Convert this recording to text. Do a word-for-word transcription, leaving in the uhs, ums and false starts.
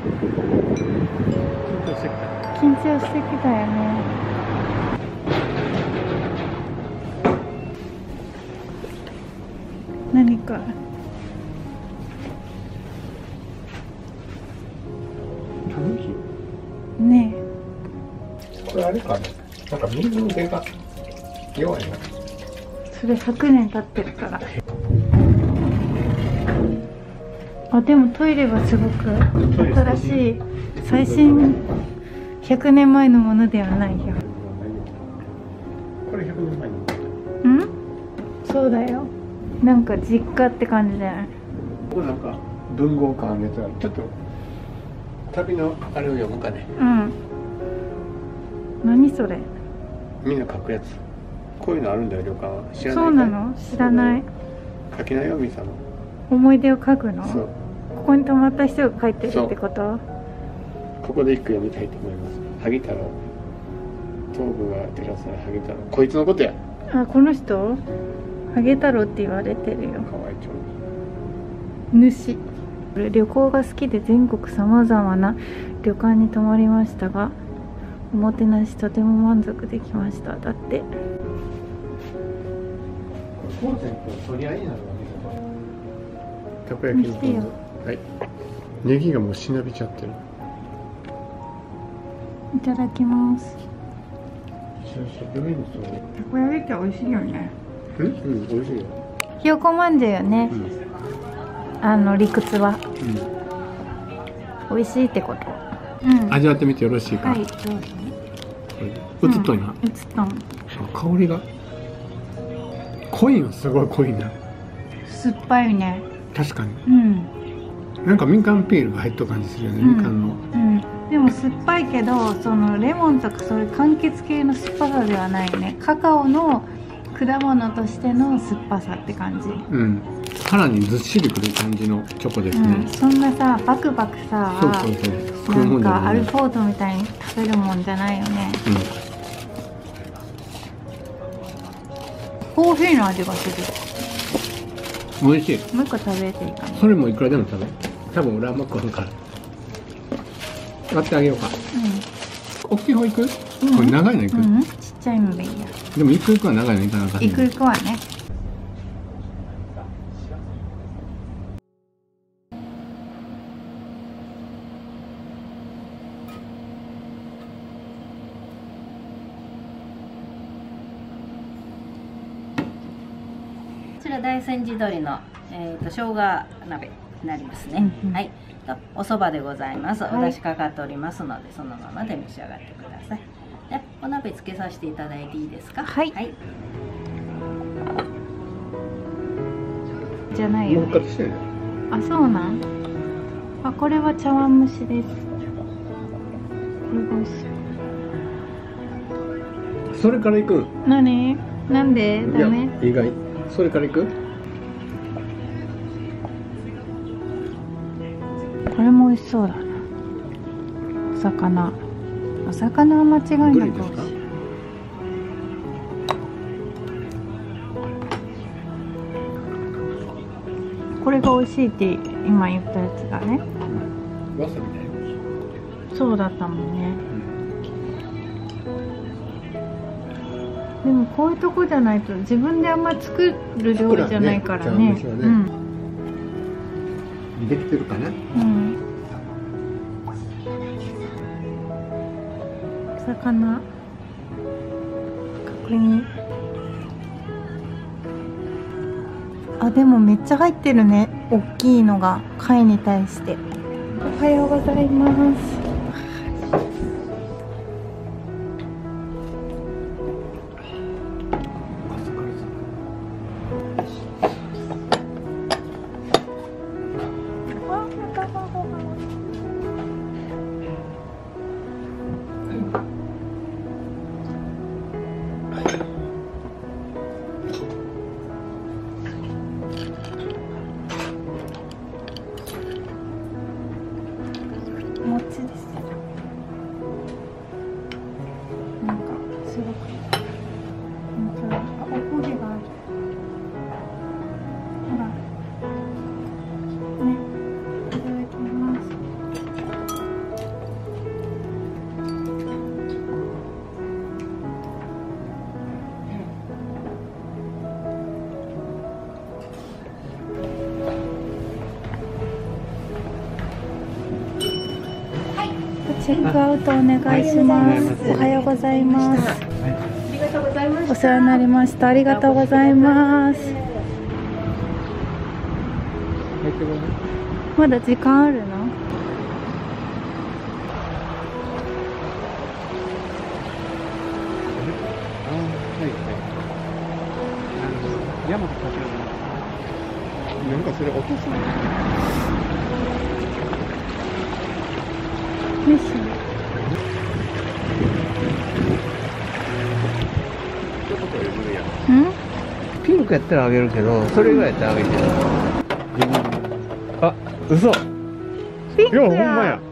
緊張してきたよね。何かねえ。これあれかな、なんか水の出が弱いな。 それひゃくねん経ってるから。あ、でもトイレはすごく新しい、最新、ひゃくねんまえのものではないよ。 これひゃくねんまえの。 うん？そうだよ。なんか実家って感じじゃない？ これなんか文豪館あるやつある。ちょっと旅のあれを読むかね。 うん。何それ？ みんな書くやつ。こういうのあるんだよ、旅館は。知らないかい？ そうなの？知らない。 書きなよ、みさんの。 思い出を書くの？ そう。 ここに泊まった人が書いてるってこと？ ここで一句読みたいと思います。萩太郎。頭部が照らされ萩太郎。こいつのことや。 あ、この人？萩太郎って言われてるよ。 河合町。 主。旅行が好きで全国さまざまな旅館に泊まりましたが、おもてなしとても満足できました。だって。 コンセント取り合いになるわけ。たこ焼きのポン酢。はい。ネギがもうしなびちゃってる。 いただきます。 たこ焼きって美味しいよね。 うん、うん、美味しいよ。 ひよこまんじゅうよね。うん、あの理屈は、うん、美味しいってこと。うん、 味わってみてよろしいか。はい、どうぞ。映っとんな。 映っとん。 香りが濃いの、すごい濃いな。 酸っぱいね。 確かに。 うん。 なんかみかんピールが入っとる感じするよね、みかんの。 うん。でも酸っぱいけど、そのレモンとかそういう柑橘系の酸っぱさではないね。カカオの果物としての酸っぱさって感じ。 うん。腹にずっしりくる感じのチョコですね。うん、 そんなさ、バクバクさ、 そうそうそう。 なんかアルフォートみたいに食べるもんじゃないよね。うん。コーヒーの味がする。美味しい。 もう一個食べていいかな。 それもいくらでも食べ。多分俺あんま食わんから。割ってあげようか。うん。大きい方いく？うん、これ長いのいく？ うん、ちっちゃいのでいいや。 でもいくいくは長いのいかなかった。 いくいくはね。 こちら大山地鶏の、えー、と生姜鍋になりますね。うんうん、はい。とお蕎麦でございます。はい、お出汁かかっておりますので、そのままで召し上がってください。で、お鍋つけさせていただいていいですか。 はい。はい、じゃないよ、ね。あ、そうなん。あ、これは茶碗蒸しです。これが美味しい。 それからいく。 何？なんで？ダメ？ 意外。それからいく？ これも美味しそうだな。お魚。お魚は間違いなく美味しい。これが美味しいって今言ったやつだね。 うん、わさびだよ。 そうだったもんね。でもこういうとこじゃないと自分であんま作る料理じゃないからね。ね、うん。 できてるかな。うん。 魚。角煮。あ、でもめっちゃ入ってるね。大きいのが貝に対して。おはようございます。餅です。なんかすごく本当に、あ、おこげがある。ほらね、いただきます。 チェックアウトお願いします。おはようございます。 ありがとうございました。 お世話になりました。ありがとうございます。まだ時間あるの？ 山とかけるなんかそれ落とすの？ よいしょ。ん？ ピンクやったらあげるけど、それぐらいやったらあげてる。あ、嘘。 ピンクいやほんまやや。